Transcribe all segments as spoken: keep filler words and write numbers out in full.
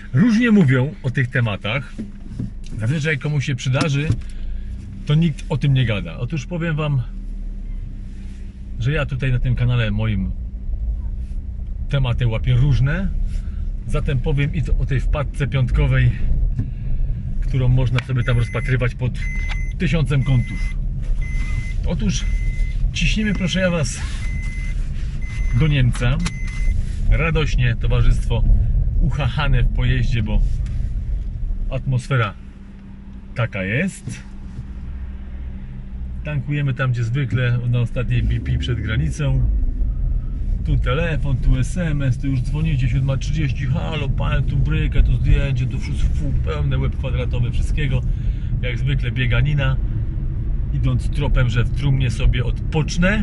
Różnie mówią o tych tematach. Zazwyczaj jak komuś się przydarzy, to nikt o tym nie gada. Otóż powiem wam, że ja tutaj na tym kanale moim tematy łapię różne. Zatem powiem i o tej wpadce piątkowej, którą można sobie tam rozpatrywać pod tysiącem kątów. Otóż ciśniemy, proszę ja was, do Niemca. Radośnie towarzystwo uchachane w pojeździe, bo atmosfera taka jest. Tankujemy tam, gdzie zwykle, na ostatniej B P przed granicą. Tu telefon, tu S M S, tu już dzwonicie, siódma trzydzieści, halo, pan, tu brykę, tu zdjęcie, tu wszystko, pełne łeb kwadratowy wszystkiego. Jak zwykle bieganina. Idąc tropem, że w trumnie sobie odpocznę.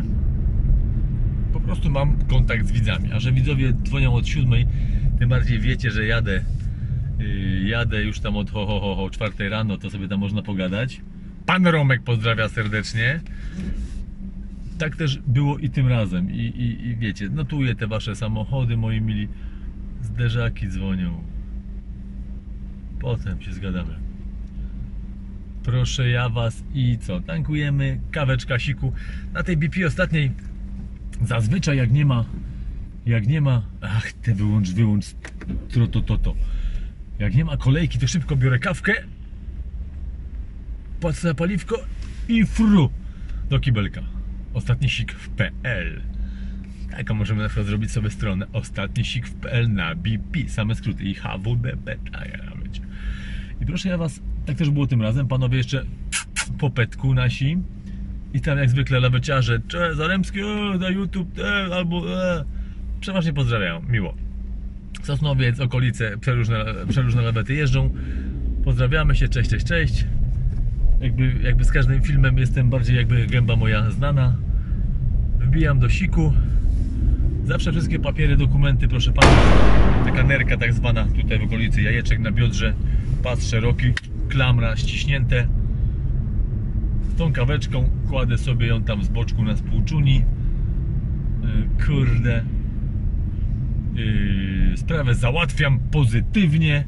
Po prostu mam kontakt z widzami. A że widzowie dzwonią od siódmej, tym bardziej wiecie, że jadę yy, jadę już tam od ho, ho, ho, ho czwartej rano, to sobie tam można pogadać. Pan Romek pozdrawia serdecznie. Tak też było i tym razem. I, i, i wiecie, notuję te wasze samochody, moi mili. Zderzaki dzwonią. Potem się zgadamy. Proszę ja was i co? Tankujemy, kaweczka, siku. Na tej B P ostatniej zazwyczaj jak nie ma jak nie ma, ach, te wyłącz, wyłącz to, to, to, to. Jak nie ma kolejki, to szybko biorę kawkę, płacę za paliwko i fru do kibelka. Ostatni sik w P L. Tak, a możemy na przykład zrobić sobie stronę ostatni sik w P L na B P, same skróty i H W B B. I proszę ja was, tak też było tym razem, panowie jeszcze po petku nasi. I tam jak zwykle laweciarze, cze, Zaremski, e, na YouTube, e, albo e. Przeważnie pozdrawiają, miło. Sosnowiec, okolice, przeróżne, przeróżne lawety jeżdżą. Pozdrawiamy się, cześć, cześć, cześć. Jakby, jakby z każdym filmem jestem bardziej jakby gęba moja znana. Wbijam do siku. Zawsze wszystkie papiery, dokumenty, proszę pana. Taka nerka tak zwana tutaj w okolicy jajeczek na biodrze. Pas szeroki, klamra ściśnięte. Z tą kaweczką kładę sobie ją tam z boczku na spółczuni. Yy, kurde. Yy, sprawę załatwiam pozytywnie.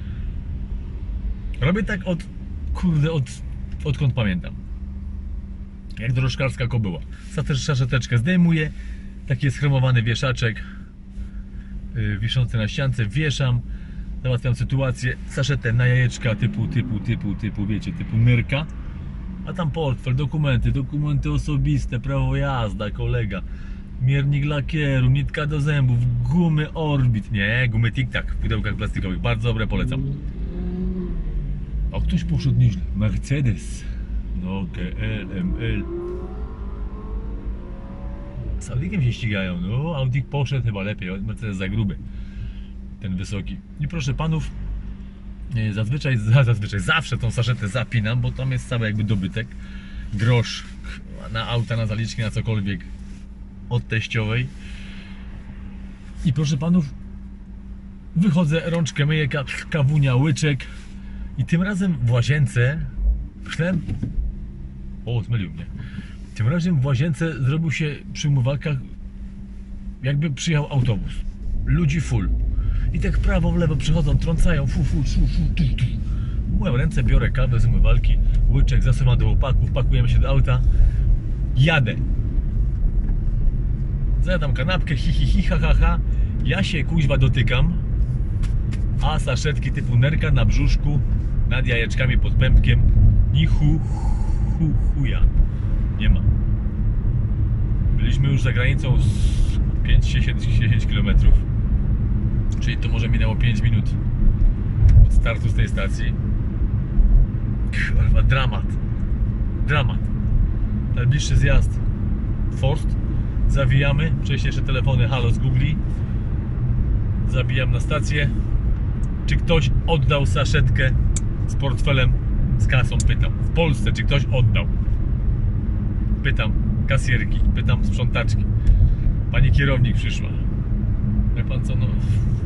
Robię tak od, kurde, od, odkąd pamiętam. Jak drożkarska kobyła. Saszeteczkę zdejmuję. Taki jest chromowany wieszaczek yy, wiszący na ściance. Wieszam. Załatwiam sytuację. Saszetę na jajeczka typu, typu, typu, typu, wiecie, typu nyrka. A tam portfel, dokumenty, dokumenty osobiste, prawo jazda, kolega, miernik lakieru, nitka do zębów, gumy Orbit, nie, gumy Tic-Tac w pudełkach plastikowych, bardzo dobre, polecam. A ktoś poszedł nieźle, Mercedes, no G L, M L. Z Audikiem się ścigają, no Audik poszedł chyba lepiej, Mercedes za gruby, ten wysoki. I proszę panów, Zazwyczaj, zazwyczaj, zawsze tą saszetę zapinam, bo tam jest cały jakby dobytek. Grosz na auta, na zaliczki, na cokolwiek od teściowej. I proszę panów, wychodzę, rączkę myję, kawunia, łyczek. I tym razem w łazience, myślałem, o, zmylił mnie. Tym razem w łazience zrobił się przy umywalkach, jakby przyjechał autobus. Ludzi full. I tak prawo, w lewo przychodzą, trącają, fu, fu, fu, fu, tu, tu. Myłem ręce, biorę kawę z umywalki, łyczek, zasuwam do łopaków, pakujemy się do auta. Jadę. Zjadam kanapkę, hi, hi, hi, ha, ha, ha. Ja się kuźwa dotykam, a saszetki typu nerka na brzuszku, nad jajeczkami pod pępkiem, ni hu, hu, chuja. Nie ma. Byliśmy już za granicą z pięć dziesięć kilometrów. Czyli to może minęło pięć minut od startu z tej stacji. Kurwa, dramat. Dramat. Najbliższy zjazd Forst. Zawijamy. Wcześniej jeszcze telefony halo z Google. Zabijam na stację. Czy ktoś oddał saszetkę z portfelem, z kasą? Pytam. W Polsce, czy ktoś oddał? Pytam kasjerki. Pytam sprzątaczki. Pani kierownik przyszła. Wie pan co, no...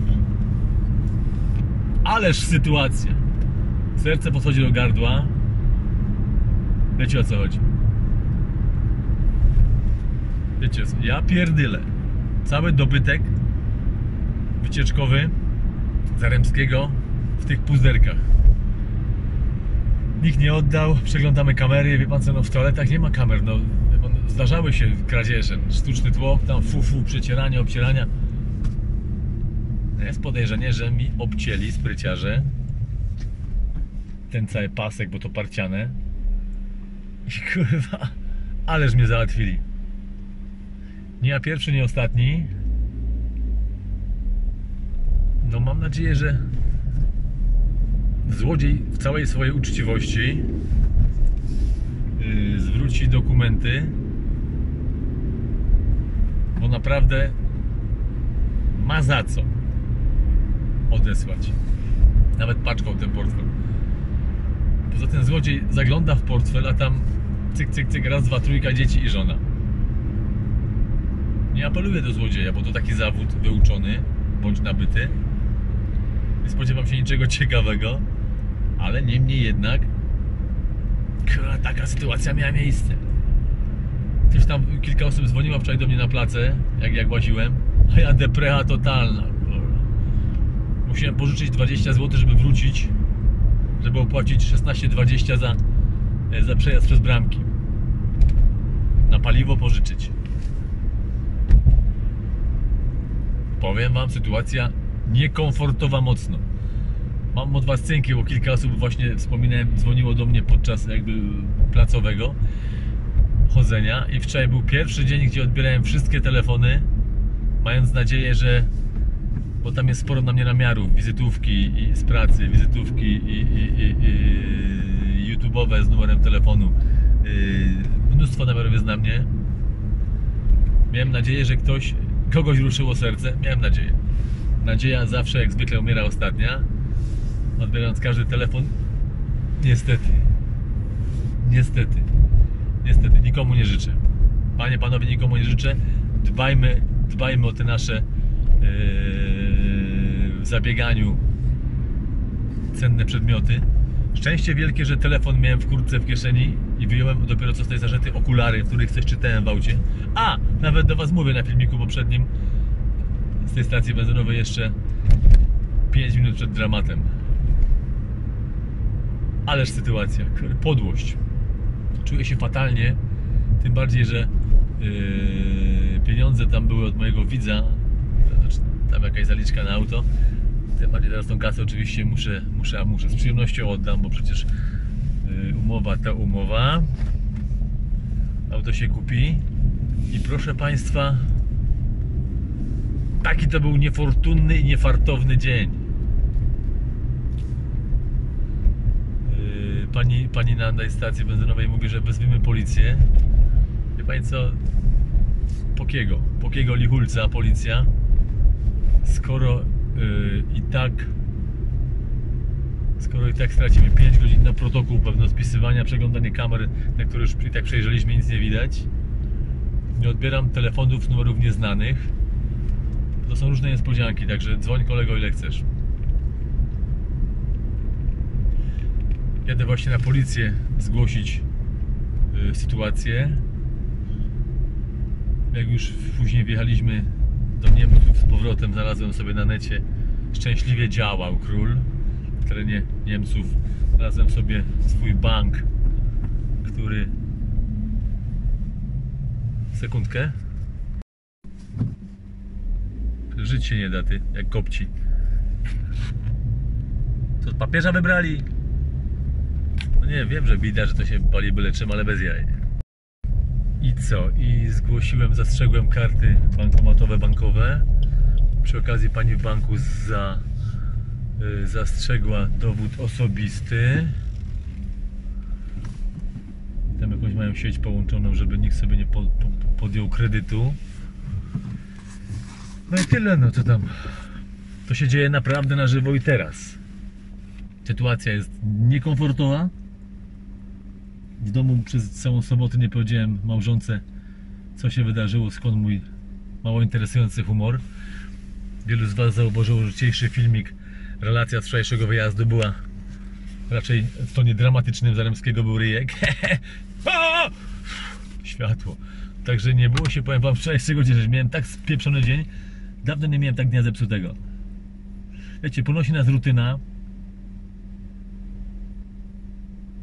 Ależ sytuacja. Serce podchodzi do gardła. Wiecie o co chodzi. Wiecie, ja pierdylę. Cały dobytek wycieczkowy Zaremskiego w tych puzderkach. Nikt nie oddał, przeglądamy kamery, wie pan co, no w toaletach nie ma kamer, no zdarzały się kradzieże, sztuczny tłok, tam fu, fu, przecieranie, obcierania. Jest podejrzenie, że mi obcięli spryciarze ten cały pasek, bo to parciane i kurwa, ależ mnie załatwili. Nie ja pierwszy, nie ostatni. No mam nadzieję, że złodziej w całej swojej uczciwości yy, zwróci dokumenty, bo naprawdę ma za co odesłać. Nawet paczką ten portfel. Poza tym złodziej zagląda w portfel, a tam cyk, cyk, cyk, raz, dwa, trójka, dzieci i żona. Nie apeluję do złodzieja, bo to taki zawód wyuczony bądź nabyty. Nie spodziewam się niczego ciekawego, ale niemniej jednak kurwa, taka sytuacja miała miejsce. Ktoś tam, kilka osób dzwoniło wczoraj do mnie na placę, jak, jak łaziłem, a ja deprecha totalna. Kurwa. Musiałem pożyczyć dwadzieścia złotych, żeby wrócić, żeby opłacić szesnaście dwadzieścia za, za przejazd przez bramki. Na paliwo pożyczyć. Powiem wam, sytuacja niekomfortowa mocno. Mam od was cynki, bo kilka osób, właśnie wspominałem, dzwoniło do mnie podczas jakby placowego chodzenia i wczoraj był pierwszy dzień, gdzie odbierałem wszystkie telefony, mając nadzieję, że, bo tam jest sporo na mnie namiarów, wizytówki i z pracy, wizytówki i, i, i, i YouTube'owe z numerem telefonu, yy, mnóstwo namiarów jest na mnie. Miałem nadzieję, że ktoś, kogoś ruszyło serce, miałem nadzieję. Nadzieja zawsze, jak zwykle, umiera ostatnia. Odbierając każdy telefon, niestety, niestety, niestety, nikomu nie życzę. Panie, panowie, nikomu nie życzę. Dbajmy, dbajmy o te nasze yy, w zabieganiu cenne przedmioty. Szczęście wielkie, że telefon miałem w kurtce w kieszeni i wyjąłem dopiero co z tej zarzety okulary, w których coś czytałem w aucie. A, nawet do was mówię na filmiku poprzednim z tej stacji benzynowej jeszcze pięć minut przed dramatem. Ależ sytuacja, podłość. Czuję się fatalnie, tym bardziej, że yy, pieniądze tam były od mojego widza, znaczy tam jakaś zaliczka na auto. Tym bardziej teraz tą kasę oczywiście muszę, muszę, a muszę, z przyjemnością oddam, bo przecież yy, umowa ta umowa. Auto się kupi i proszę państwa, taki to był niefortunny i niefartowny dzień. Yy, pani, pani na tej stacji benzynowej mówi, że wezwijmy policję. Wie pani co? Pokiego? Pokiego lichulca policja? Skoro yy, i tak skoro i tak stracimy pięć godzin na protokół pewno spisywania, przeglądanie kamer, na które już i tak przejrzeliśmy, nic nie widać. Nie odbieram telefonów numerów nieznanych. To są różne niespodzianki, także dzwoń, kolego, ile chcesz. Jadę właśnie na policję zgłosić y, sytuację. Jak już później wjechaliśmy do Niemców z powrotem, znalazłem sobie na necie szczęśliwie działał król w terenie Niemców. Znalazłem sobie swój bank, który... Sekundkę. Żyć się nie da, ty, jak kopci. Co, papieża wybrali? No nie, wiem, że bida, że to się pali byle czym, ale bez jaj. I co? I zgłosiłem, zastrzegłem karty bankomatowe, bankowe. Przy okazji pani w banku za, y, zastrzegła dowód osobisty. Tam jakąś mają sieć połączoną, żeby nikt sobie nie po, po, podjął kredytu. No i tyle, no to tam. To się dzieje naprawdę na żywo i teraz. Sytuacja jest niekomfortowa. W domu przez całą sobotę nie powiedziałem małżonce, co się wydarzyło, skąd mój mało interesujący humor. Wielu z was zauważyło, że dzisiejszy filmik, relacja z wczorajszego wyjazdu była raczej w tonie dramatycznym. Zaremskiego był ryjek. Światło. Także nie było się, powiem wam, wczorajszego dnia, że miałem tak spieprzony dzień. Dawno nie miałem tak dnia zepsutego. Wiecie, ponosi nas rutyna.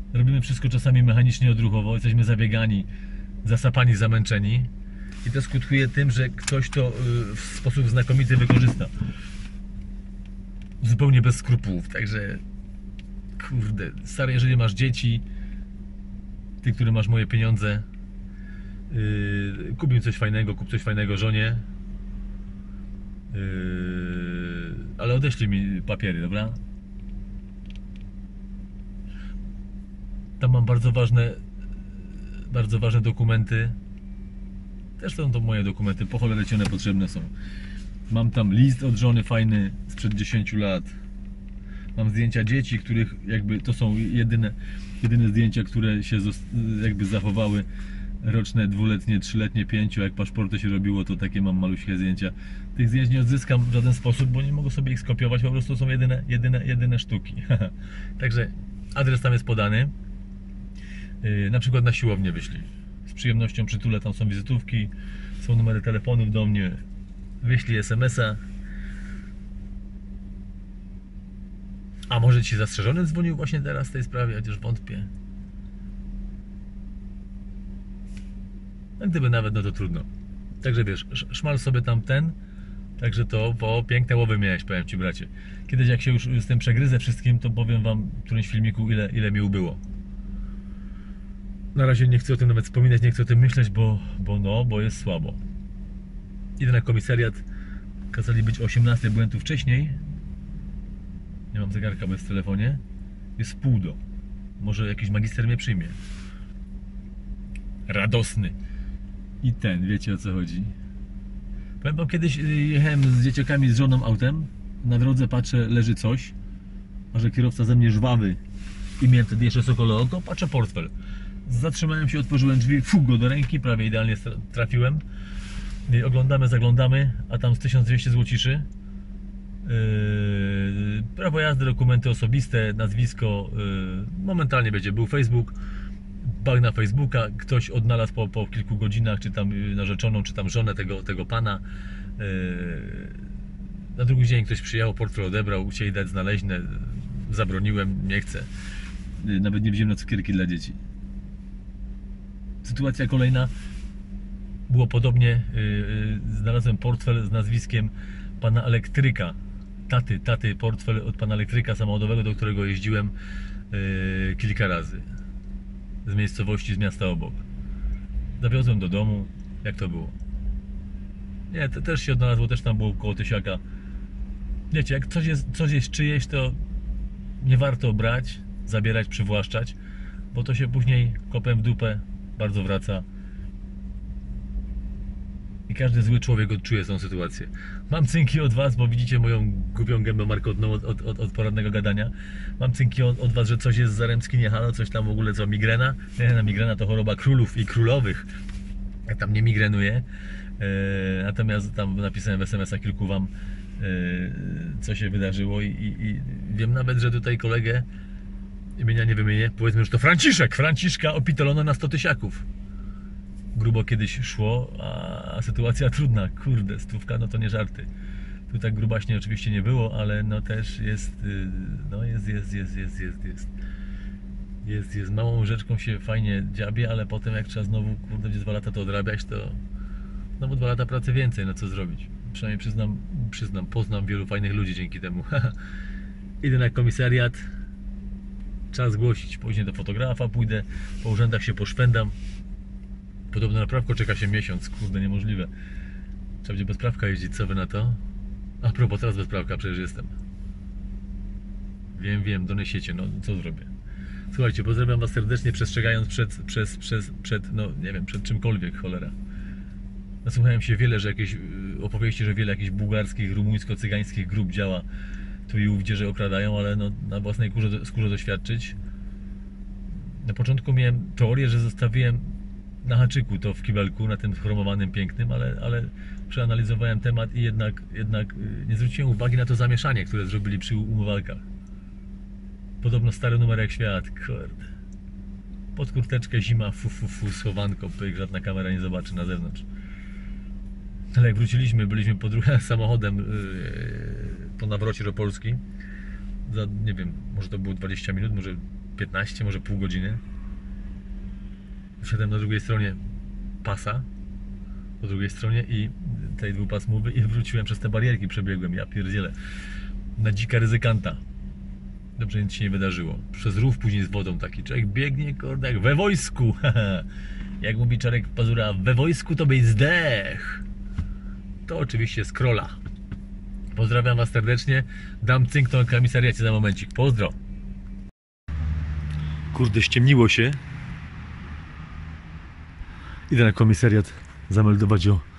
Robimy wszystko czasami mechanicznie, odruchowo, jesteśmy zabiegani, zasapani, zamęczeni i to skutkuje tym, że ktoś to w sposób znakomity wykorzysta. Zupełnie bez skrupułów, także kurde, stary, jeżeli masz dzieci, ty, który masz moje pieniądze, yy, kup im coś fajnego, kup coś fajnego żonie, yy, ale odeślij mi papiery, dobra? Tam mam bardzo ważne, bardzo ważne dokumenty. Też są to moje dokumenty, po cholerę ci one potrzebne są. Mam tam list od żony fajny sprzed dziesięciu lat. Mam zdjęcia dzieci, których jakby to są jedyne, jedyne zdjęcia, które się jakby zachowały. Roczne, dwuletnie, trzyletnie, pięcio. Jak paszporty się robiło, to takie mam maluśkie zdjęcia. Tych zdjęć nie odzyskam w żaden sposób, bo nie mogę sobie ich skopiować. Po prostu są jedyne, jedyne, jedyne sztuki. Także adres tam jest podany. Yy, na przykład na siłownię wyślij. Z przyjemnością przytulę, tam są wizytówki, są numery telefonów do mnie. Wyślij es em es a. A może ci zastrzeżony dzwonił właśnie teraz w tej sprawie, chociaż wątpię. A gdyby nawet, no to trudno. Także wiesz, szmal sobie tam ten. Także to, bo piękne łowy miałeś, powiem ci, bracie. Kiedyś jak się już z tym przegryzę wszystkim, to powiem wam w którymś filmiku, ile, ile mi ubyło. Na razie nie chcę o tym nawet wspominać, nie chcę o tym myśleć, bo, bo no, bo jest słabo. Idę na komisariat. Kazali być o osiemnastej, byłem tu wcześniej. Nie mam zegarka, bo jest w telefonie. Jest pół do. Może jakiś magister mnie przyjmie. Radosny. I ten, wiecie o co chodzi. Powiem wam, kiedyś jechałem z dzieciakami, z żoną autem. Na drodze patrzę, leży coś. A że kierowca ze mnie żwawy. I miałem wtedy jeszcze sokole oko, patrzę portfel. Zatrzymałem się, otworzyłem drzwi, fuk go do ręki, prawie idealnie trafiłem. I oglądamy, zaglądamy, a tam z tysiąc dwieście złociszy. Yy, prawo jazdy, dokumenty osobiste, nazwisko, yy, momentalnie będzie był Facebook, bug na Facebooka, ktoś odnalazł po, po kilku godzinach, czy tam narzeczoną, czy tam żonę tego, tego pana. Yy, na drugi dzień ktoś przyjechał, portfel odebrał, chcieli dać znaleźne, zabroniłem, nie chcę. Yy, nawet nie wziąłem na cukierki dla dzieci. Sytuacja kolejna, było podobnie, yy, yy, znalazłem portfel z nazwiskiem pana elektryka. Taty, taty, portfel od pana elektryka samochodowego, do którego jeździłem yy, kilka razy. Z miejscowości, z miasta obok. Zawiozłem do domu. Jak to było? Nie, to też się odnalazło, też tam było koło tysiaka. Wiecie, jak coś jest, coś jest czyjeś, to nie warto brać, zabierać, przywłaszczać, bo to się później kopem w dupę bardzo wraca. I każdy zły człowiek odczuje tą sytuację. Mam cynki od was, bo widzicie moją głupią gębę markotną od, od, od, od porannego gadania. Mam cynki od, od was, że coś jest zaremski, nie halo, coś tam w ogóle, co, migrena? Nie, no, migrena to choroba królów i królowych. Ja tam nie migrenuję. E, natomiast tam napisałem w es em es a kilku wam, e, co się wydarzyło i, i, i wiem nawet, że tutaj kolegę, imienia nie wymienię, powiedzmy, że to Franciszek. Franciszka opitolono na sto tysiaków. Grubo kiedyś szło, a, a sytuacja trudna, kurde, stówka, no to nie żarty. Tu tak grubaśnie oczywiście nie było, ale no też jest, no jest, jest, jest, jest, jest, jest. Jest, jest, małą rzeczką się fajnie dziabie, ale potem jak trzeba znowu, kurde, będzie dwa lata to odrabiać, to znowu dwa lata pracy więcej, no co zrobić. Przynajmniej przyznam, przyznam, poznam wielu fajnych ludzi dzięki temu. Idę na komisariat, trzeba zgłosić, później do fotografa pójdę, po urzędach się poszwędam. Podobno na prawko czeka się miesiąc, kurde, niemożliwe. Trzeba będzie bez prawka jeździć, co wy na to? A propos, teraz bez prawka przecież jestem. Wiem, wiem, donesiecie, no co zrobię. Słuchajcie, pozdrawiam was serdecznie, przestrzegając przed, przez, przez, przed, no nie wiem, przed czymkolwiek, cholera. Nasłuchałem się wiele, że jakieś opowieści, że wiele jakichś bułgarskich, rumuńsko-cygańskich grup działa tu i ówdzie, że okradają, ale no na własnej skórze, skórze doświadczyć. Na początku miałem teorię, że zostawiłem na haczyku to w kibelku, na tym chromowanym pięknym, ale, ale przeanalizowałem temat i jednak, jednak nie zwróciłem uwagi na to zamieszanie, które zrobili przy umywalkach. Podobno stary numer jak świat, kurde. Pod kurteczkę zima, fu, fu, fu, schowanko, pyk, żadna kamera nie zobaczy na zewnątrz. Ale jak wróciliśmy, byliśmy podróżą samochodem yy, po nawrocie do Polski. Za, nie wiem, może to było dwadzieścia minut, może piętnaście, może pół godziny. Wszedłem na drugiej stronie pasa, po drugiej stronie i tej dwupasmowy i wróciłem przez te barierki, przebiegłem, ja pierdzielę. Na dzika ryzykanta. Dobrze, nic się nie wydarzyło. Przez rów później z wodą taki człowiek biegnie, kurde, jak we wojsku. Jak mówi Czarek Pazura, we wojsku to byś zdech. To oczywiście z Krola. Pozdrawiam was serdecznie. Dam cynk na komisariacie za momencik. Pozdro. Kurde, ściemniło się. Idę na komisariat zameldować o,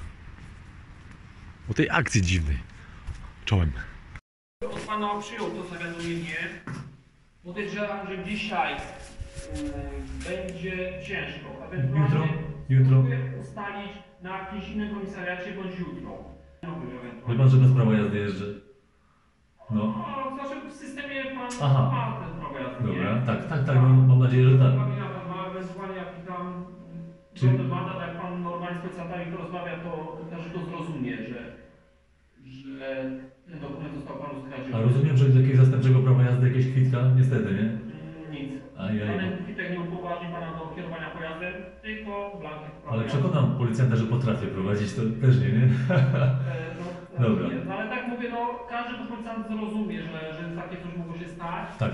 o tej akcji dziwnej. Czołem. Od pana przyjął to zawiadomienie. Podejrzewam, że dzisiaj y, będzie ciężko. Jutro? Jutro? Próbuję ustalić na jakimś innym komisariacie bądź jutro. Wie pan, że bez prawa jazdy jeżdżę? No. No, znaczy w systemie pan Aha. ma ten prawo jazdy. Dobra, tak, tak, tak, mam, mam nadzieję, że tak. Powinna pan ma ewentualnie jak tam Czy- drobny mandat, jak pan normalnie z policjantami porozmawia, to też to zrozumie, że, że ten dokument został panu skradziony. A rozumiem, że z jakiegoś zastępczego prawa jazdy jakieś kwitka? Niestety, nie? Mm, Nic. Ajaj. Żaden kwitek nie upoważni pana do kierowania pojazdem, tylko blankiet prawa Ale jazdy. przekonam policjanta, że potrafię prowadzić, to też nie, nie? E, No, Dobra. nie. No, ale tak mówię, no każdy to policjant zrozumie, że, że takie coś mogło się stać. Tak.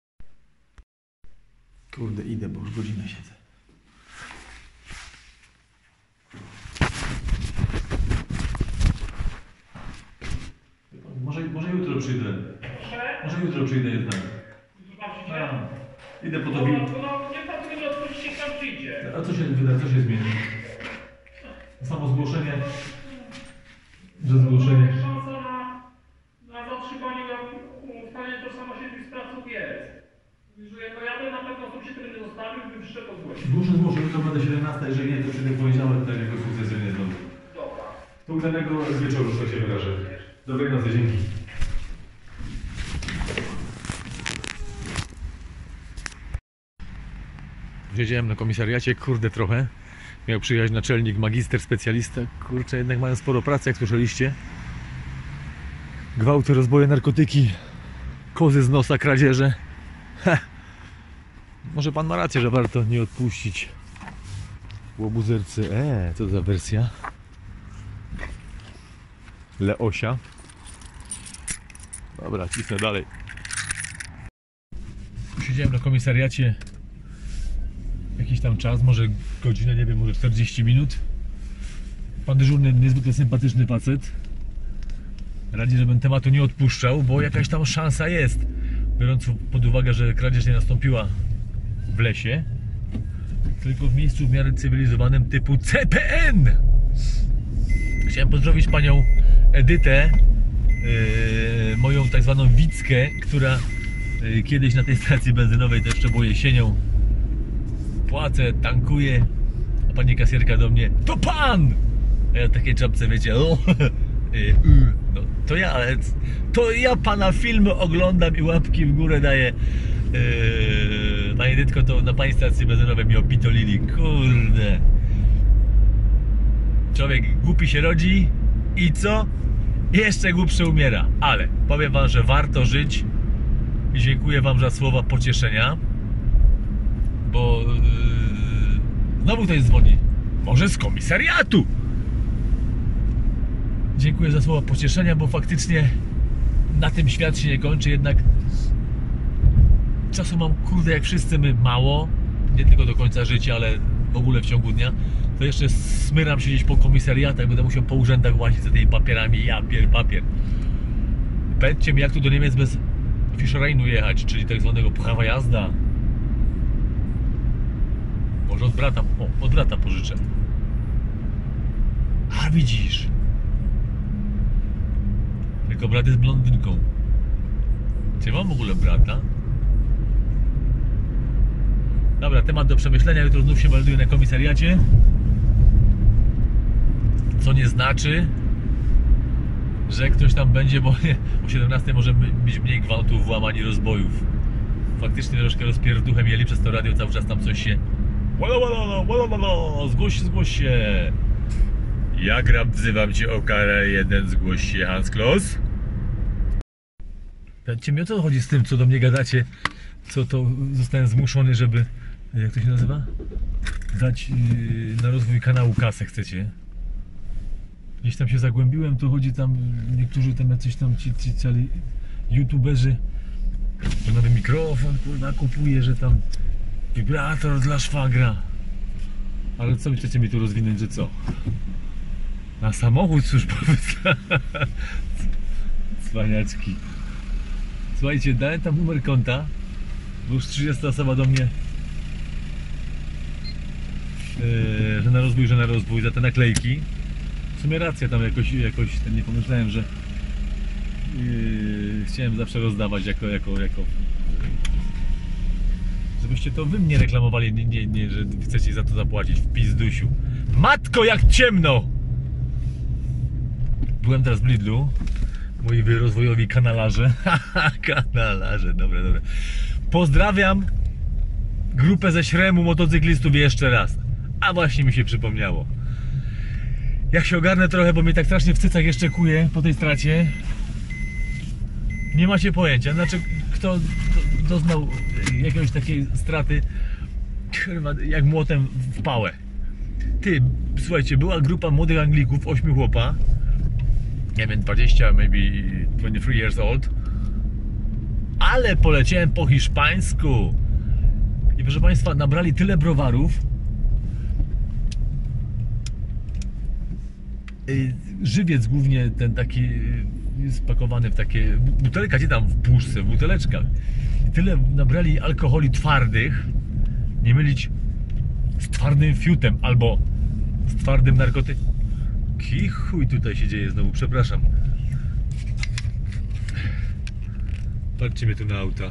Kurde, idę, bo już godzinę siedzę. Może, może jutro przyjdę. Proszę? Może jutro przyjdę jednak. Zobaczycie? A, idę po No, to. no, no, niech pan tego nie odpuści, jak tam przyjdzie. A co się wyda, co się zmieni? Samo zgłoszenie. Że zgłoszenie. Szansa na, na zatrzymanie, ustalenie tożsamości tych sprawców jest. Że jako ja bym na pewno osób się tyle nie zostawił, bym szczerze zgłosił. Zgłoszę, zgłoszę, jutro będę siedemnasta, jeżeli nie, to przyjdę w poniedziałek, tak jako sukcesywnie znowu. Dobra. To udanego z wieczoru, że tak się wyrażę. Dobrej nocy, dzięki. Siedziałem na komisariacie, kurde trochę. Miał przyjechać naczelnik, magister, specjalista. Kurczę, jednak mają sporo pracy, jak słyszeliście. Gwałty, rozboje, narkotyki, kozy z nosa, kradzieże. Ha. Może pan ma rację, że warto nie odpuścić łobuzerce. Eee, co za wersja? Leosia. Dobra, cisnę dalej. Siedziałem na komisariacie jakiś tam czas, może godzinę, nie wiem, może czterdzieści minut. Pan dyżurny, niezwykle sympatyczny facet. Radzi, żebym tematu nie odpuszczał, bo jakaś tam szansa jest. Biorąc pod uwagę, że kradzież nie nastąpiła w lesie, tylko w miejscu w miarę cywilizowanym typu C P N. Chciałem pozdrowić panią Edytę, yy, moją tak zwaną Wickę, która yy, kiedyś na tej stacji benzynowej, to jeszcze było jesienią, płacę, tankuję, a pani kasjerka do mnie: to pan! A ja w takiej czapce, wiecie, o, yy, no to ja, ale to ja pana filmy oglądam i łapki w górę daję. Yy, pani Edytko, to na pani stacji benzynowej mi opitolili, kurde. Człowiek głupi się rodzi i co? Jeszcze głupszy umiera. Ale powiem wam, że warto żyć i dziękuję wam za słowa pocieszenia, bo yy, znowu ktoś dzwoni. Może z komisariatu. Dziękuję za słowa pocieszenia, bo faktycznie na tym świat się nie kończy. Jednak czasu mam, kurde, jak wszyscy my, mało. Nie tylko do końca życia, ale w ogóle w ciągu dnia. To jeszcze smyram się gdzieś po komisariatach, będę musiał po urzędach łazić za tymi papierami. Ja pier papier. Powiedzcie mi, jak tu do Niemiec bez Führerscheinu jechać, czyli tak zwanego prawa jazda. Może od brata, o, od brata pożyczę. A widzisz. Tylko brat jest blondynką. Czy mam w ogóle brata? Dobra, temat do przemyślenia. Jutro znów się melduję na komisariacie. Co nie znaczy, że ktoś tam będzie, bo o siedemnastej może być mniej gwałtów, włamań i rozbojów. Faktycznie troszkę rozpierduchem mieli przez to radio, cały czas tam coś się... Wala, wala, wala, wala, zgłoś się, zgłoś się. Ja gram, wzywam cię o karę jeden, zgłoś się, Hans Kloss. Powiedzcie mi, o co chodzi z tym, co do mnie gadacie co to zostałem zmuszony, żeby, jak to się nazywa? Dać yy, na rozwój kanału kasę chcecie. Gdzieś tam się zagłębiłem, to chodzi tam, niektórzy tam jacyś tam ci, ci cali youtuberzy, że nowy mikrofon kurwa kupuje, że tam wibrator dla szwagra. Ale co wy chcecie mi tu rozwinąć, że co? Na samochód służbowy. Cwaniaczki. Słuchajcie, dałem tam numer konta, bo już trzydziesta osoba do mnie, yy, że na rozwój, że na rozwój, za te naklejki. W sumie racja, tam jakoś, jakoś ten nie pomyślałem, że yy, chciałem zawsze rozdawać jako, jako, jako żebyście to wy mnie reklamowali, nie, nie, nie, że chcecie za to zapłacić w pizdusiu. Matko, jak ciemno! Byłem teraz w Lidlu, moi wy rozwojowi kanalarze. Haha, kanalarze, dobre, dobre. Pozdrawiam grupę ze Śremu motocyklistów jeszcze raz. A właśnie mi się przypomniało. Jak się ogarnę trochę, bo mnie tak strasznie w cycach jeszcze kuje po tej stracie. Nie macie pojęcia, znaczy kto doznał jakiejś takiej straty, jak młotem w pałę. Ty, słuchajcie, była grupa młodych Anglików, ośmiu chłopa, nie wiem, dwadzieścia, maybe twenty-three years old, ale poleciałem po hiszpańsku i proszę Państwa, nabrali tyle browarów, żywiec głównie ten taki spakowany w takie butelka, gdzie tam w puszce, w buteleczkach. I tyle nabrali alkoholi twardych, nie mylić z twardym fiutem albo z twardym narkotykiem. Chuj tutaj się dzieje znowu, przepraszam. Patrzcie mnie tu na auta.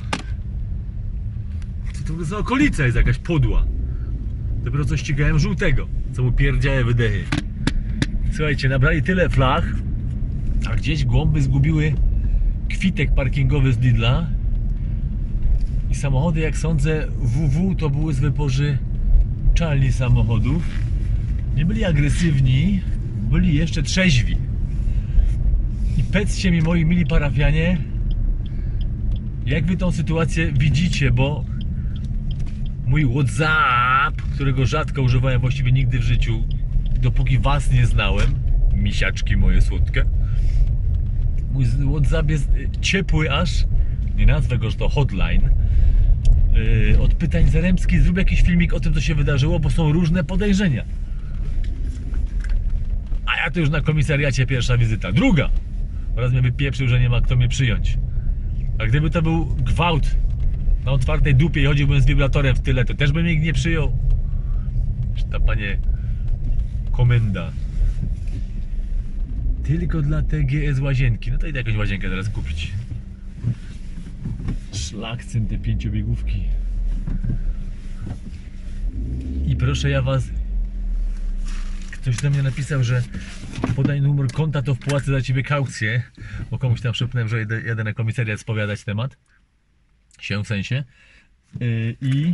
Co to za okolica jest jakaś podła? Dopiero co ścigałem żółtego, co mu pierdziały wydechy. Słuchajcie, nabrali tyle flach, a gdzieś głąby zgubiły kwitek parkingowy z Lidla i samochody, jak sądzę, W W to były z wypożyczalni samochodów. Nie byli agresywni, byli jeszcze trzeźwi. I pedzcie mi, moi mili parafianie, jak wy tą sytuację widzicie, bo mój WhatsApp, którego rzadko używałem, właściwie nigdy w życiu, dopóki was nie znałem, misiaczki moje słodkie, mój WhatsApp jest ciepły aż, nie nazwę go, że to hotline, yy, od pytań Zaremski, zrób jakiś filmik o tym, co się wydarzyło, bo są różne podejrzenia. A ja to już na komisariacie pierwsza wizyta. Druga! Oraz mnie wypieprzył, że nie ma kto mnie przyjąć. A gdyby to był gwałt na otwartej dupie i chodziłbym z wibratorem w tyle, to też by mnie nikt nie przyjął. Ta panie komenda. Tylko dla T G S łazienki. No to idę jakąś łazienkę teraz kupić. Szlakcyn te pięciobiegówki. I proszę ja was, ktoś do mnie napisał, że podaj numer konta, to wpłacę za ciebie kaucję, bo komuś tam szepnąłem, że jedę, jedę na komisariat spowiadać temat się w sensie yy, i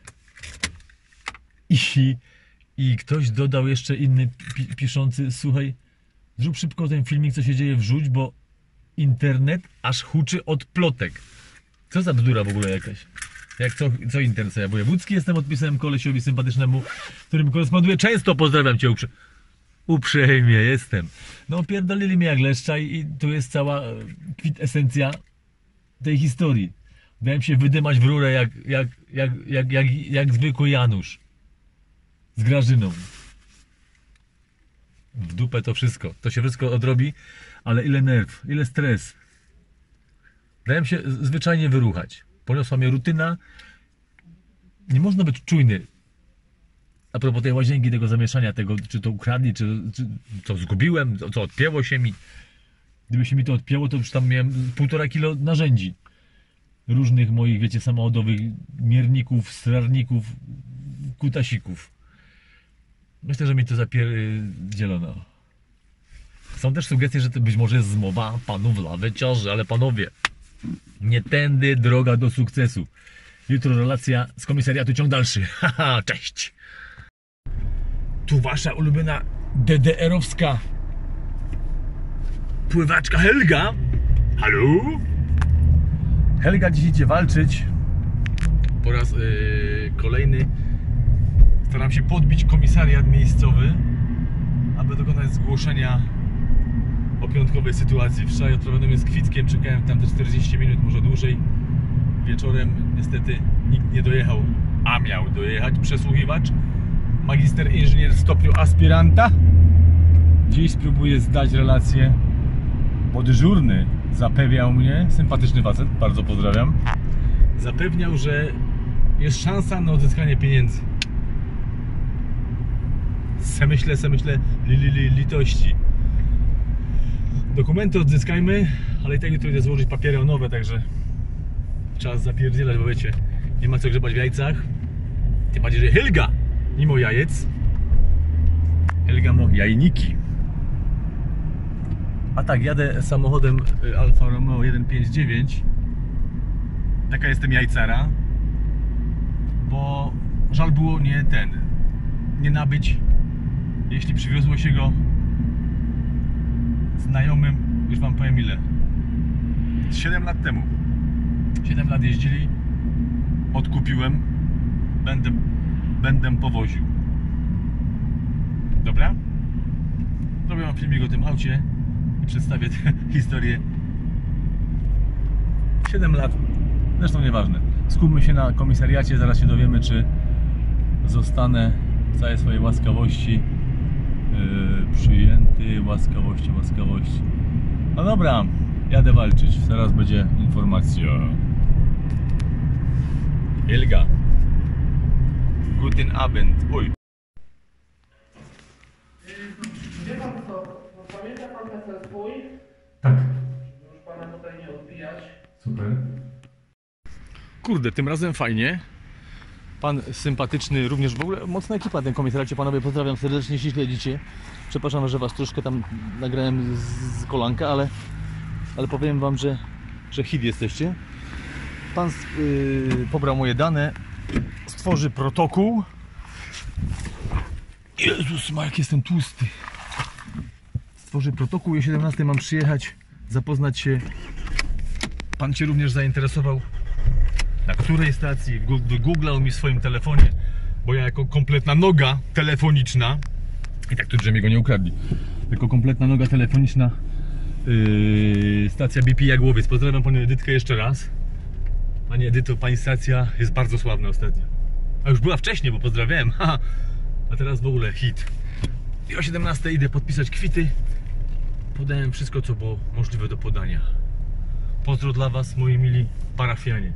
i i ktoś dodał jeszcze inny pi piszący, słuchaj, zrób szybko ten filmik, co się dzieje, wrzuć, bo internet aż huczy od plotek. Co za bzdura w ogóle jakaś. Jak co, co internet, ja wojewódzki jestem, odpisałem kolesiowi sympatycznemu, którym koresponduję. Często pozdrawiam cię uprze uprzejmie, jestem. No pierdolili mnie jak leszcza i, i tu jest cała kwintesencja tej historii. Dałem się wydymać w rurę jak, jak, jak, jak, jak, jak zwykły Janusz z Grażyną. W dupę to wszystko. To się wszystko odrobi, ale ile nerw, ile stres. Dałem się zwyczajnie wyruchać. Poniosła mnie rutyna. Nie można być czujny. A propos tej łazienki, tego zamieszania, tego, czy to ukradli, czy, czy co zgubiłem, co, co odpięło się mi. Gdyby się mi to odpięło, to już tam miałem półtora kilo narzędzi. Różnych moich, wiecie, samochodowych mierników, strarników, kutasików. Myślę, że mi to zapierdzielono. Są też sugestie, że to być może jest zmowa panów lawy ciąży, ale panowie, nie tędy droga do sukcesu. Jutro relacja z komisariatu, ciąg dalszy. Haha, cześć! Tu wasza ulubiona D D R-owska pływaczka Helga. Halo? Helga dziś idzie walczyć po raz yy, kolejny staram się podbić komisariat miejscowy, aby dokonać zgłoszenia o piątkowej sytuacji. Wczoraj odprowadziłem je z kwitkiem, czekałem tam te czterdzieści minut, może dłużej. Wieczorem niestety nikt nie dojechał, a miał dojechać przesłuchiwacz, magister inżynier w stopniu aspiranta. Dziś spróbuję zdać relację, bo dyżurny zapewniał mnie, sympatyczny facet, bardzo pozdrawiam, zapewniał, że jest szansa na odzyskanie pieniędzy. Se myślę, se myślę, li, li, li, litości. Dokumenty odzyskajmy, ale i tak jutro idę złożyć papiery nowe, także czas zapierdzielać, bo wiecie, nie ma co grzebać w jajcach. Tym bardziej, że Helga nie ma jajec, Helga ma jajniki. A tak, jadę samochodem Alfa Romeo sto pięćdziesiąt dziewięć. Taka jestem jajcara, bo żal było nie ten, nie nabyć, jeśli przywiozło się go znajomym, już wam powiem ile, siedem lat temu. siedem lat jeździli, odkupiłem, będę, będę powoził. Dobra? Zrobię wam filmik o tym aucie i przedstawię tę historię. siedem lat, zresztą nieważne. Skupmy się na komisariacie, zaraz się dowiemy, czy zostanę w całej swojej łaskawości yy, przyjęty, łaskawości, łaskawości. No dobra, jadę walczyć, zaraz będzie informacja. Helga. Guten Abend. Oj. Wie pan co, pamięta pan ten swój? Tak. Już pana tutaj nie odbijać. Super. Kurde, tym razem fajnie. Pan sympatyczny, również w ogóle mocna ekipa ten komisariacie, panowie, pozdrawiam serdecznie, jeśli śledzicie. Przepraszam, że was troszkę tam nagrałem z, z kolanka, ale, ale powiem wam, że, że hit jesteście. Pan yy, pobrał moje dane, stworzy protokół. Jezus ma, jak jestem tłusty. Stworzy protokół i o siedemnastej mam przyjechać, zapoznać się. Pan się również zainteresował, na której stacji, wygooglał mi w swoim telefonie, bo ja jako kompletna noga telefoniczna, i tak tu drzewie go nie ukradli, jako kompletna noga telefoniczna, yy, stacja B P Jagłowiec. Pozdrawiam panią Edytkę jeszcze raz. Pani Edyto, pani stacja jest bardzo sławna ostatnio. A już była wcześniej, bo pozdrawiałem, haha. A teraz w ogóle hit. I o siedemnastej idę podpisać kwity. Podałem wszystko, co było możliwe do podania. Pozdro dla was, moi mili parafianie.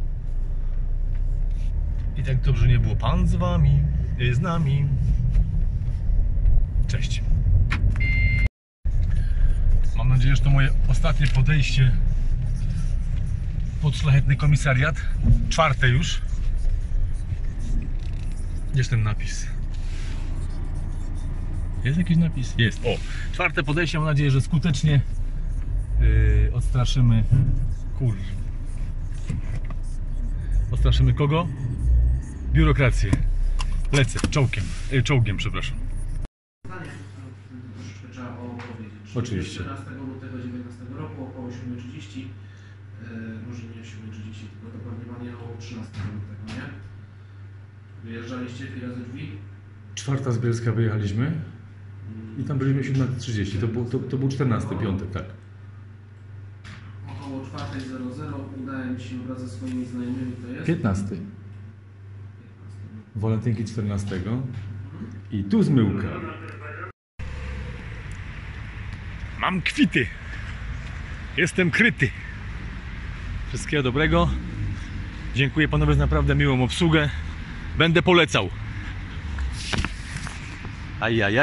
I tak dobrze nie było. Pan z wami, z nami. Cześć. Mam nadzieję, że to moje ostatnie podejście pod szlachetny komisariat. Czwarte już. Gdzież ten napis? Jest jakiś napis? Jest. O, czwarte podejście. Mam nadzieję, że skutecznie yy, odstraszymy. Kur... Odstraszymy kogo? Biurokrację. Lecę czołgiem, yy, czołgiem, przepraszam. Troszeczkę trzeba opowiedzieć. Oczywiście. czternastego lutego dziewiętnastego roku około siódma trzydzieści, yy, może nie siódma trzydzieści, tylko dokładnie panie około trzynastego lutego, nie? Wyjeżdżaliście ile razy drzwi? Czwarta z Bielska wyjechaliśmy i tam byliśmy siódma trzydzieści. To był, to, to był czternasty, piątek, tak. Około czwarta zero zero udaje mi się wraz ze swoimi znajomymi, to jest? piętnasty. Walentynki czternastego. I tu zmyłka. Mam kwity. Jestem kryty. Wszystkiego dobrego. Dziękuję panowie za naprawdę miłą obsługę. Będę polecał. Ajajaj.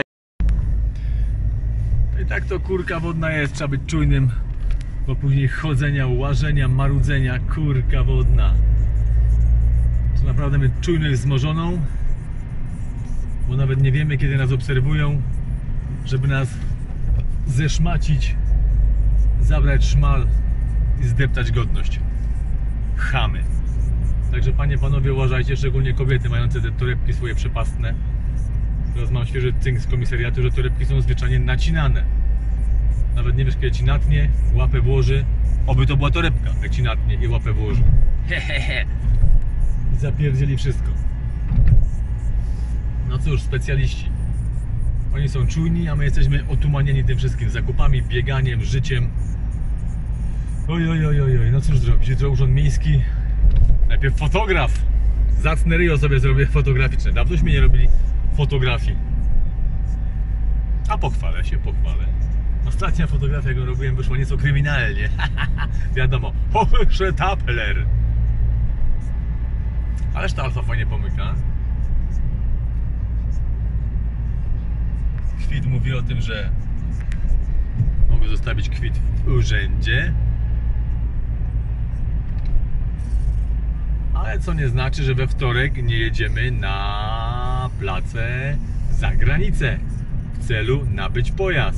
I tak to kurka wodna jest. Trzeba być czujnym, bo później chodzenia, łażenia, marudzenia. Kurka wodna. Trzeba naprawdę być czujnym, wzmożoną, bo nawet nie wiemy, kiedy nas obserwują, żeby nas zeszmacić, zabrać szmal i zdeptać godność. Chamy. Także panie, panowie, uważajcie, szczególnie kobiety mające te torebki swoje przepastne. Teraz mam świeży cynk z komisariatu, że torebki są zwyczajnie nacinane. Nawet nie wiesz, kiedy ci natnie, łapę włoży. Oby to była torebka, jak ci natnie i łapę włoży. Hehehe. i zapierdzieli wszystko. No cóż, specjaliści. Oni są czujni, a my jesteśmy otumanieni tym wszystkim. Zakupami, bieganiem, życiem. Oj, oj, oj, oj, oj. No cóż zrobić? Jutro urząd miejski. Najpierw fotograf. Zacne ryjo sobie zrobię fotograficzne. Dawnośmy nie robili fotografii. A pochwalę się, pochwalę. Ostatnia fotografia, jaką robiłem, wyszła nieco kryminalnie. Wiadomo, Hochstetapler. Ależ ta alfa fajnie pomyka. Kwit mówi o tym, że mogę zostawić kwit w urzędzie. Ale co nie znaczy, że we wtorek nie jedziemy na place za granicę w celu nabyć pojazd.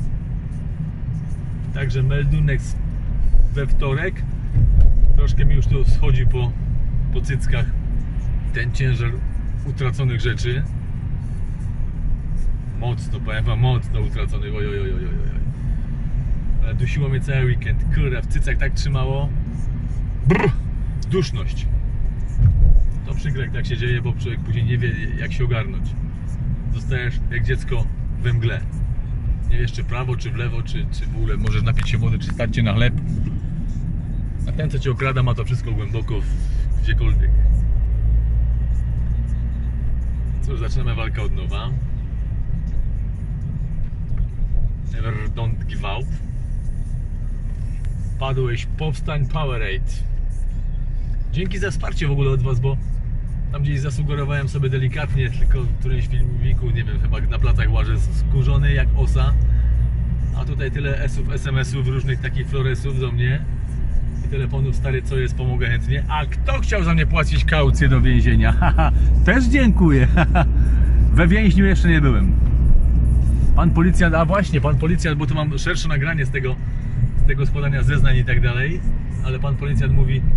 Także meldunek we wtorek. Troszkę mi już tu schodzi po, po cyckach ten ciężar utraconych rzeczy. Mocno, powiem wam, mocno utraconych. Oj, oj, oj, oj, oj. Ale dusiło mnie cały weekend. Kurde, w cycach tak trzymało. Brr, duszność. To przykre, jak tak się dzieje, bo człowiek później nie wie, jak się ogarnąć. Zostajesz jak dziecko we mgle. Nie wiesz, czy prawo, czy w lewo, czy, czy w ogóle możesz napić się wody, czy stać cię na chleb. A ten, co cię okrada, ma to wszystko głęboko w, gdziekolwiek. Cóż, zaczynamy walkę od nowa. Never don't give up. Padłeś, powstań, Powerade. Dzięki za wsparcie w ogóle od was, bo tam gdzieś zasugerowałem sobie delikatnie, tylko w którymś filmiku, nie wiem, chyba na placach łażę skurzony jak osa. A tutaj tyle esów, es em esów, różnych takich floresów do mnie i telefonów, stary, co jest, pomogę chętnie. A kto chciał za mnie płacić kaucję do więzienia? Haha, też dziękuję. We więźniu jeszcze nie byłem. Pan policjant, a właśnie, pan policjant, bo tu mam szersze nagranie z tego, z tego składania zeznań i tak dalej, ale pan policjant mówi, yy,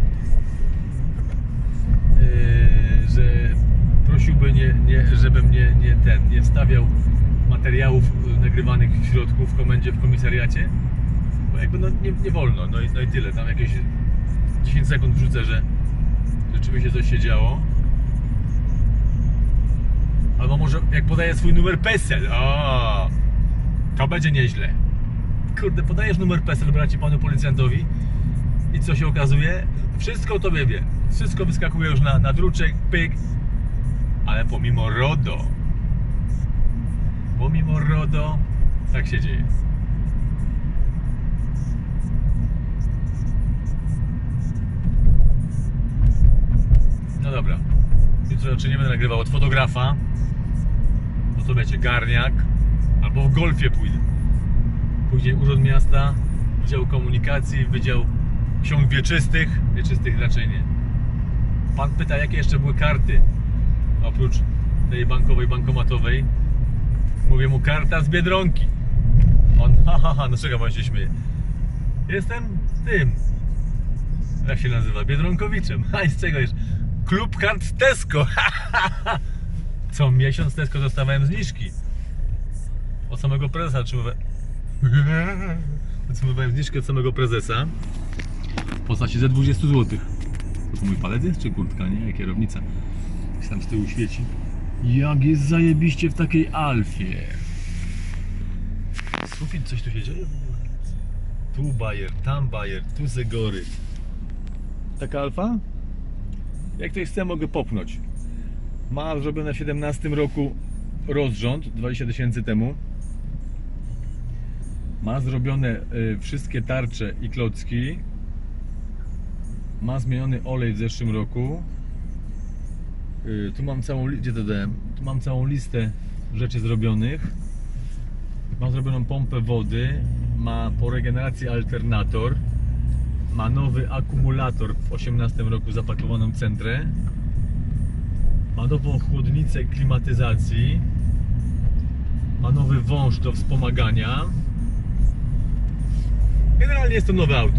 że prosiłby, nie, nie, żebym nie, nie, ten, nie wstawiał materiałów nagrywanych w środku, w komendzie, w komisariacie, bo jakby no, nie, nie wolno, no i, no i tyle, tam jakieś dziesięć sekund wrzucę, że rzeczywiście coś się działo. Albo może jak podaję swój numer PESEL, o, to będzie nieźle. Kurde, podajesz numer PESEL, bracie, panu policjantowi i co się okazuje? Wszystko o tobie wie. Wszystko wyskakuje już na, na druczek, pyk. Ale pomimo RODO, pomimo RODO, tak się dzieje. No dobra, jutro raczej nie będę nagrywał od fotografa, bo to będzie garniak, albo w golfie pójdę. Później Urząd Miasta, Wydział Komunikacji, Wydział Ksiąg Wieczystych, wieczystych raczej nie. Pan pyta, jakie jeszcze były karty, oprócz tej bankowej, bankomatowej. Mówię mu, karta z Biedronki. On, ha, ha, ha, no czekam, on się śmieje. Jestem tym, jak się nazywa, Biedronkowiczem. A i z czego jeszcze? Klub kart z Tesco. Co miesiąc z Tesco dostawałem zniżki. Od samego prezesa otrzymywałem. Otrzymywałem zniżkę od samego prezesa w postaci ze dwudziestu złotych. To mój palec jest, czy kurtka, nie? Kierownica się tam z tyłu świeci. Jak jest zajebiście w takiej Alfie. Sufit, coś tu się dzieje w ogóle? Tu bajer, tam bajer, tu zegory. Taka Alfa? Jak ktoś chce, mogę popchnąć. Ma zrobione w siedemnastym roku rozrząd, dwadzieścia tysięcy temu. Ma zrobione y, wszystkie tarcze i klocki. Ma zmieniony olej w zeszłym roku. y, Tu mam całą li- gdzie to dałem? Tu mam całą listę rzeczy zrobionych. Ma zrobioną pompę wody. Ma po regeneracji alternator. Ma nowy akumulator w osiemnastym roku zapakowaną centrę. Ma nową chłodnicę klimatyzacji. Ma nowy wąż do wspomagania. Generalnie jest to nowe auto.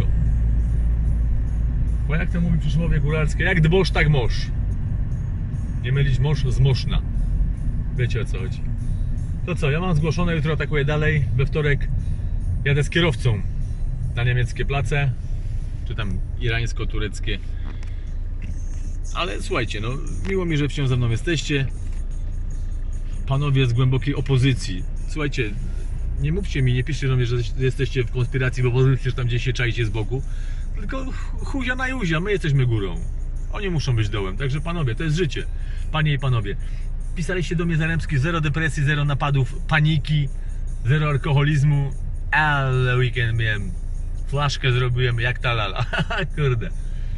Bo jak to mówi przysłowie góralskie, jak dbosz, tak mosz. Nie mylić mosz z moszna. Wiecie, o co chodzi. To co, ja mam zgłoszone, jutro atakuję dalej. We wtorek jadę z kierowcą na niemieckie place, czy tam irańsko-tureckie. Ale słuchajcie, no miło mi, że wciąż ze mną jesteście. Panowie z głębokiej opozycji. Słuchajcie, nie mówcie mi, nie piszcie do mnie, że jesteście w konspiracji, bo opozycji, że tam gdzieś się czaicie z boku. Tylko chuzia na juzia, my jesteśmy górą. Oni muszą być dołem, także panowie, to jest życie. Panie i panowie, pisaliście do mnie Zaremski, zero depresji, zero napadów paniki, zero alkoholizmu, ale weekend miałem, flaszkę zrobiłem jak ta lala, kurde.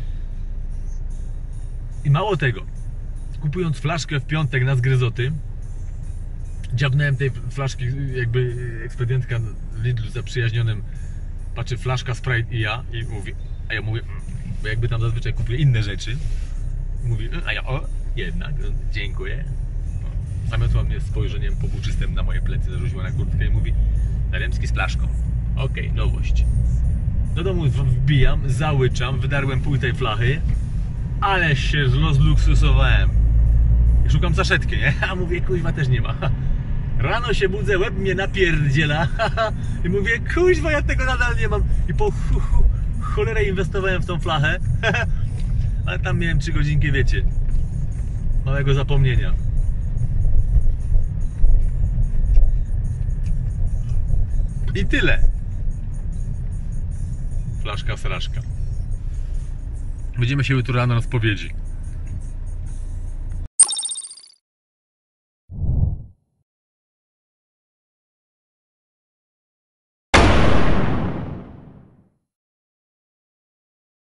I mało tego, kupując flaszkę w piątek na zgryzoty, dziabnąłem tej flaszki, jakby ekspedientka w Lidlu zaprzyjaźnionym patrzy, flaszka, Sprite i ja, i mówi, a ja mówię, bo jakby tam zazwyczaj kupuję inne rzeczy, mówi, a ja, o, jednak, dziękuję. Zamiotła mnie spojrzeniem pobuczystym na moje plecy, zarzuciła na kurtkę i mówi, Zaremski z flaszką. Okej, okay, nowość. Do domu wbijam, załyczam, wydarłem pół tej flachy, ale się zluksusowałem. I szukam saszetki, nie? A mówię, kuźwa, też nie ma. Rano się budzę, łeb mnie napierdziela i mówię, kuźwa, ja tego nadal nie mam. I po hu, hu, cholerę inwestowałem w tą flachę, ale tam miałem trzy godzinki, wiecie, małego zapomnienia. I tyle. Flaszka, sraszka. Będziemy się jutro rano na spowiedzi.